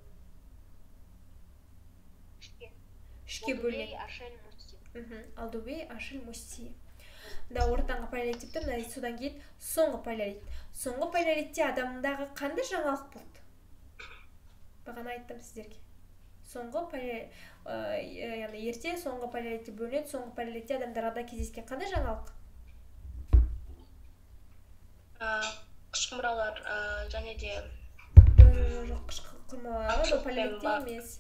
Үшке бөлінеді. Алдубей, Ашель, Мусти. Да, ортаңғы палеолит деп тұр, содан кейін соңғы палеолит. Соңғы палеолитте адамдағы қандай жаңалық болды? Бағана айттым сіздерге. Яғни ерте соңғы палеолитте бөлінеді, соңғы палеолитте адамдарда кездескен қандай жаңалық? Қыш құмыралар және де жоқ, қыш құмыралар бұл палеолитте емес.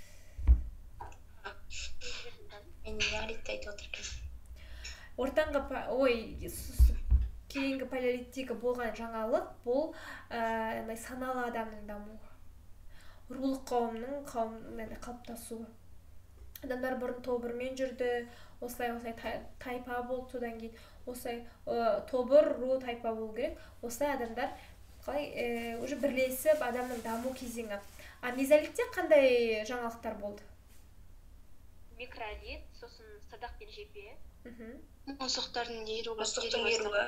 Мен неолитті айтып отырмын. Ортаңғы кейінгі палеолиттегі болған жаңалық бұл саналы адамның дамуы. Рулық қауымның қалыптасуы. Адамдар бұрын тобырмен жүрді, осылай тайпа болды, содан кейін осылай тобыр, ру тайпа болу керек. Осылай адамдар уже бірлесіп адамның даму кезеңі. А мезолитте қандай жаңалықтар болды? Микролит, сосын садақ пен жебе. Мысықтардың еруі.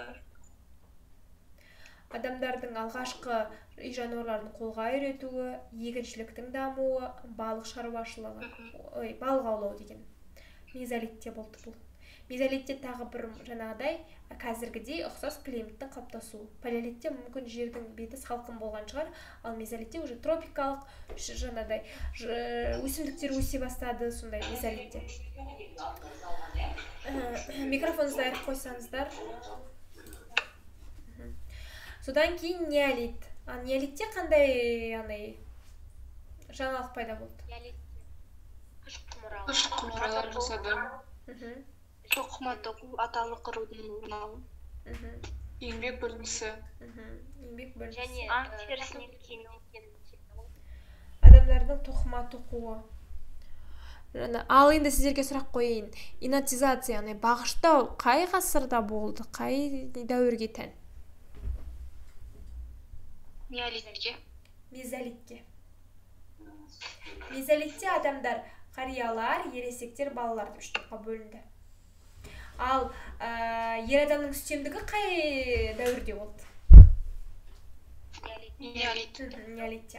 Адамдардың алғашқы үй жануарларын қолға үйретуі, егіншіліктің дамуы, балық шаруашылығы, балық аулау деген мезолитте болды бұл. Мезолитте тағы бір жаңағыдай қазіргідей ұқсас климаттың қалыптасуы. Палеолитте мүмкін жердің беті салқын болған шығар, ал мезолитте уже тропикалық жаңағыдай өсімдіктер өсе бастады, сондай мезолитте. Микрофоныңызды айырып қойсаңыздар. Содан кейін неолит. Неолитте қандай жаңалық пайда болды? Қыш құмыралар жасады. Тоқыма тоқу, аталы қырудың орнауы. Еңбек бөлінісі. Және терісінен киінген. Адамдардың тоқыма тоқуы. Ал енді сіздерге сұрақ қойайын. Инатизация, бағыштау қай ғасырда болды, қай дәуірге тән? неолитке. Мезолитке. Мезолитте адамдар қариялар, ересектер, балалар деп үш топқа бөлінді. Ал ер адамның үстемдігі қай дәуірде болды? Неолитте.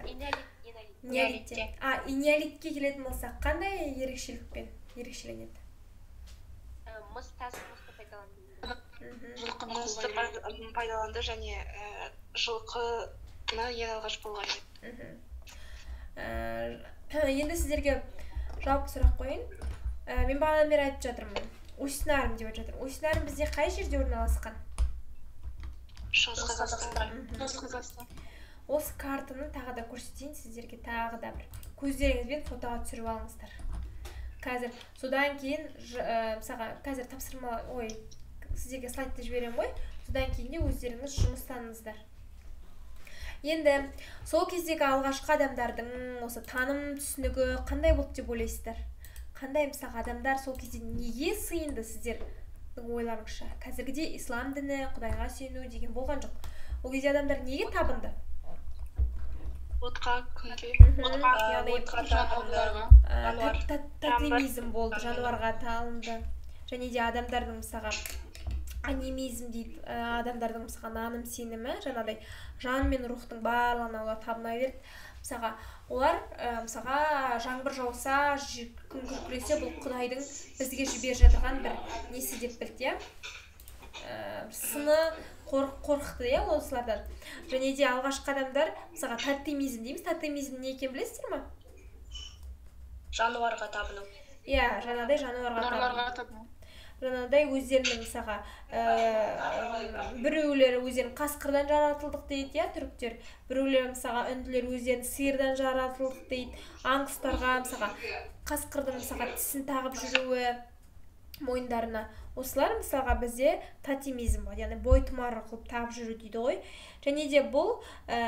Неолитке келетін болсақ, қандай ерекшеленеді? Мыс тасты пайдаланды. Жылқыны пайдаланды және жылқыны ең алғаш болған еді. Енді сіздерге жауапты сұрақ қойын. Мен бағанадан бері айтып жатырмын. Усть-Нарым деп айтып жатырмын. Усть-Нарым бізде қай жерде орналасқан? Шығыс Қазақстан. Осы картаны тағы да көрсетейін сіздерге, тағы да бір көздеріңізбен фотоға түсіріп алыңыздар. Қазір содан кейін мысалға қазір тапсырма сіздерге слайдты жіберем ғой. Содан кейін де өздеріңіз жұмыстаныңыздар. Енді сол кездегі алғашқы адамдардың осы таным түсінігі қандай болды деп ойлайсыздар? Қандай мысалға адамдар сол кезде неге сыйынды сіздердің ойларыңызша? Қазіргідей ислам діні, Құдайға сену деген болған жоқ. Ол кезде адамдар неге табынды? Отқа, күнге, тотемизм болды, жануарға талынды. Және де адамдардың мысалға анимизм дейді, адамдардың мысалға наным сенімі, жаңағыдай жан мен рухтың барлығына олар табына берді. Мысалға олар мысалға жаңбыр жауса, күн күркіресе, бұл Құдайдың бізге жіберіп жатырған бір несі деп білді, сыны қорқықты осылардан. Және де алғашқы адамдар мысалға тотемизм дейміз. Тотемизм не екенін білесіздер ме? Жануарға табыну. Иә, жаңағыдай жануарға табыну. Жаңағыдай өздерінің мысалға біреулері өздерін қасқырдан жаратылдық дейді, түріктер. Біреулері мысалға үнділер өздерін сиырдан жаратылдық дейді. Аңқұстарға мысалға қасқырдың мысалға тісін тағып жүруі мойындарына. Осылар мысалға бізде тотемизм бар, яғни бойтұмары қылып тағып жүру дейді ғой. Және де бұл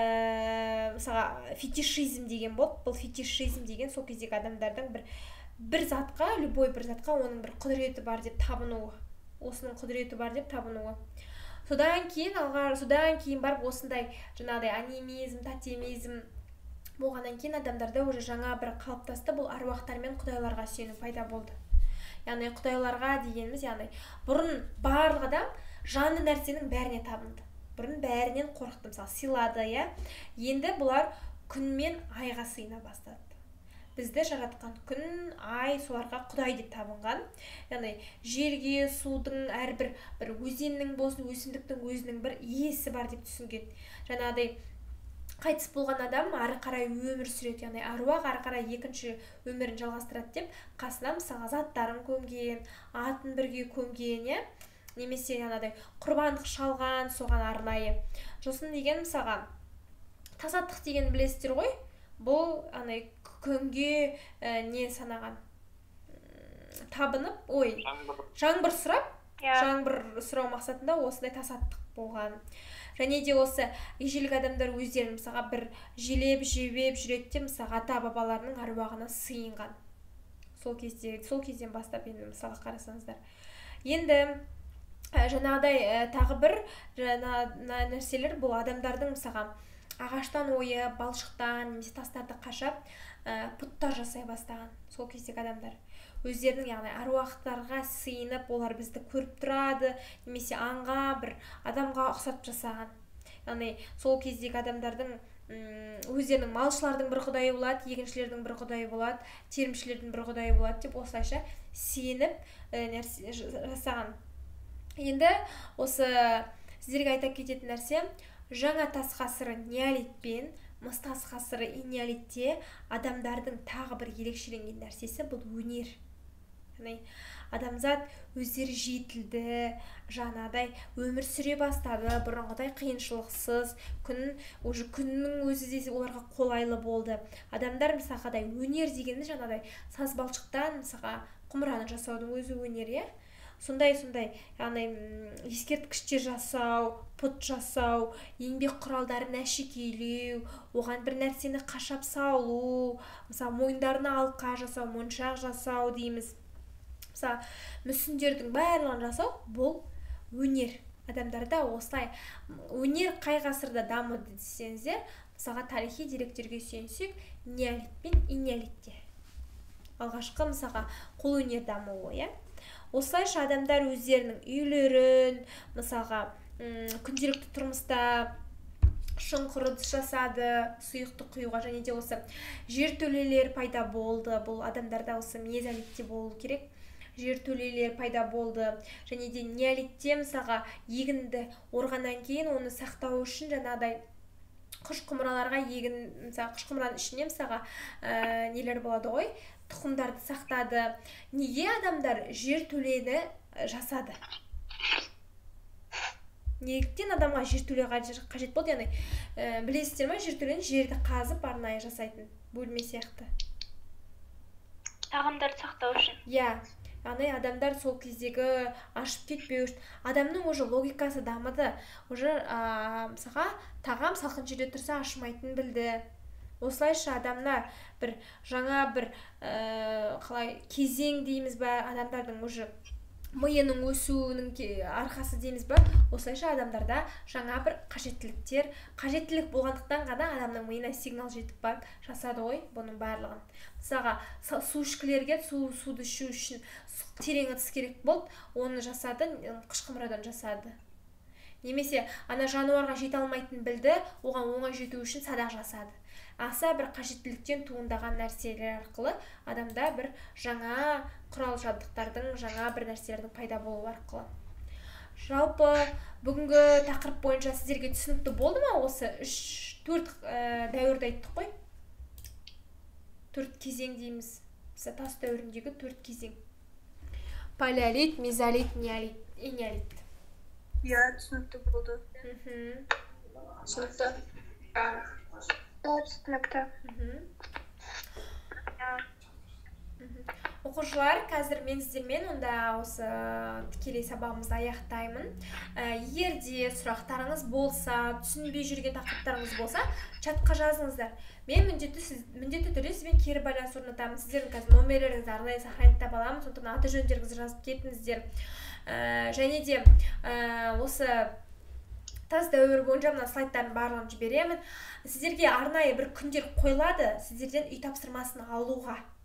мысалға фетишизм деген болды. Бұл фетишизм деген сол кездегі адамдардың бір затқа, любой бір затқа оның бір құдіреті бар деп табынуы. Осының құдіреті бар деп табынуы. Содан кейін барып осындай жаңағыдай анимизм, тотемизм болғаннан кейін адамдарда уже жаңа бір қалыптасты. Бұл аруақтар мен құдайларға сену пайда болды. Яғни құдайларға дегеніміз, яғни бұрын барлық адам жанды нәрсенің бәріне табынды. Бұрын бәрінен қорықты, мысалы сыйлады, Енді бұлар күн мен айға сыйына бастады. Бізді жаратқан күн, ай соларға Құдай деп табынған. Яғни жерге, судың, әрбір бір өзеннің болсын, өсімдіктің өзінің бір иесі бар деп түсінген. Жаңағыдай қайтыс болған адам ары қарай өмір сүреді, яғни аруақ ары қарай екінші өмірін жалғастырады деп қасына мысалға заттарын көмген, атын бірге көмген, немесе жаңағыдай құрбандық шалған, соған арнайы. Жосын деген мысалға тасаттық деген білесіздер ғой? Бұл күнге не санаған? Табынып, жаңбыр сұрап, жаңбыр сұрау мақсатында осындай тасаттық болған. Және де осы ежелгі адамдар өздерін мысалға бір желеп, жебеп жүреді, мысалға ата-бабаларының аруағына сыйынған. Сол кезден бастап енді мысалға қарасаңыздар. Енді жаңағыдай тағы бір нәрселер бұл адамдардың мысалға ағаштан ойып, балшықтан, немесе тастарды қашап, пұттар жасай бастаған. Сол кездегі адамдар өздерінің яғни аруақтарға сыйынып, олар бізді көріп тұрады, немесе аңға бір адамға ұқсатып жасаған. Яғни сол кездегі адамдардың өздерінің малшылардың бір құдайы болады, егіншілердің бір құдайы болады, терімшілердің бір құдайы болады деп осылайша сеніп жасаған. Енді осы сіздерге айта кететін нәрсе, жаңа тас ғасыры неолит пен мыс тас ғасыры энеолитте адамдардың тағы бір ерекшеленген нәрсесі бұл өнер. Адамзат өздері жетілді, жаңағыдай өмір сүре бастады, бұрынғыдай қиыншылықсыз, күннің өзі де оларға қолайлы болды. Адамдар мысалға өнер дегеніміз жаңағыдай саз балшықтан мысалға құмыраны жасаудың өзі өнер, сондай, яғни ескерткіштер жасау, пұт жасау, еңбек құралдарын әшекейлеу, оған бір нәрсені қашап салу, мысалы мойындарына алқа жасау, моншақ жасау дейміз. Мысалы мүсіндердің барлығын жасау бұл өнер. адамдарда осылай өнер қай ғасырда дамыды десеңіздер, мысалға тарихи деректерге сүйенсек, неолит пен энеолитте алғашқы мысалға қолөнер дамуы, иә. Осылайша адамдар өздерінің үйлерін, мысалға күнделікті тұрмыста шұңқыр ыдыс жасады, сұйықты құюға, және де осы жертөлелер пайда болды. Бұл адамдарда осы мезолитте болу керек. Жертөлелер пайда болды, және де неолитте мысалға егінді орғаннан кейін оны сақтау үшін жаңағыдай қыш құмыраларға егін, мысалы қыш құмыраның ішіне мысалға нелер болады ғой, тұқымдарды сақтады. Неге адамдар жертөлені жасады? Неліктен адамға жертөле қажет болды? Яғни білесіздер ме, жертөлені жерді қазып арнайы жасайтын бөлме сияқты. Тағамдарды сақтау үшін. Иә. Яғни адамдар сол кездегі ашып кетпеу үшін, адамның уже логикасы дамыды. Уже мысалға тағам салқын жерде тұрса ашымайтын білді. Осылайша адамдар бір жаңа бір қалай кезең дейміз ба, адамдардың уже миының өсуінің арқасы дейміз ба, осылайша адамдарда жаңа бір қажеттілік болғандықтан ғана адамның миына сигнал жетіп барып жасады ғой бұның барлығын. Мысалға су ішкілерге суды ішу үшін терең ыдыс керек болды, оны жасады, қыш құмырадан жасады. Немесе ана жануарға жете алмайтын білді, оған оңай жету үшін садақ жасады. Аса бір қажеттіліктен туындаған нәрселер арқылы адамда бір жаңа құрал жабдықтардың, жаңа бір нәрселердің пайда болуы арқылы. Жалпы бүгінгі тақырып бойынша сіздерге түсінікті болды ма? Осы 4 дәуірді айттық қой. 4 кезең дейміз. Тас дәуіріндегі 4 кезең. Палеолит, мезолит, неолит, энеолит. Иә, түсінікті болды. Түсінікті. Түсінікті. Оқушылар, қазір мен сіздермен онда осы тікелей сабағымызды аяқтаймын. Егер де сұрақтарыңыз болса, түсінбей жүрген тақырыптарыңыз болса, чатқа жазыңыздар. Мен міндетті түрде сізбен кері байланыс орнатамын. Сіздердің қазір номерлеріңізді арнайы сохраниттеп аламын, сондықтан аты жөндеріңізді жазып кетіңіздер. Және де осы тас дәуірі бойынша мына слайдтардың барлығын жіберемін. Сіздерге арнайы бір күндер қойылады, сіздерден үй тапсырмасын алуға.